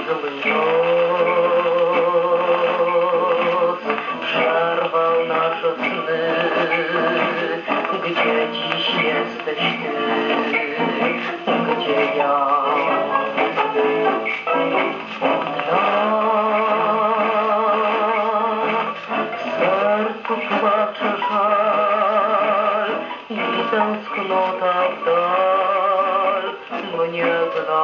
zły los przerwał nasze sny. Gdzie dziś jesteś ty? Gdzie ja? W sercu płacze żal i tęsknota w dal mnie gna.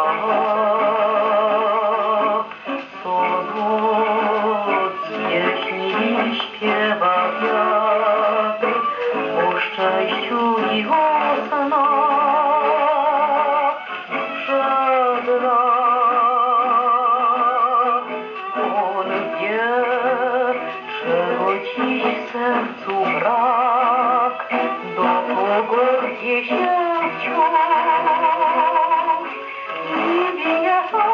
Co noc pieśni śpiewa wiatr o szczęściu i o snach przed nas. On wie, czego dziś w sercu brak, do kogo rwie się wciąż i wieje tak.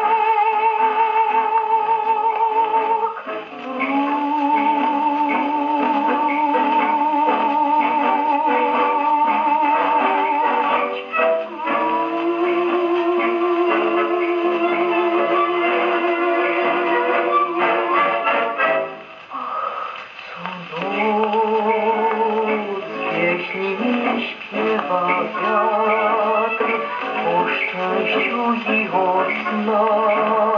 Śpiewa wiatr o szczęściu i o snach.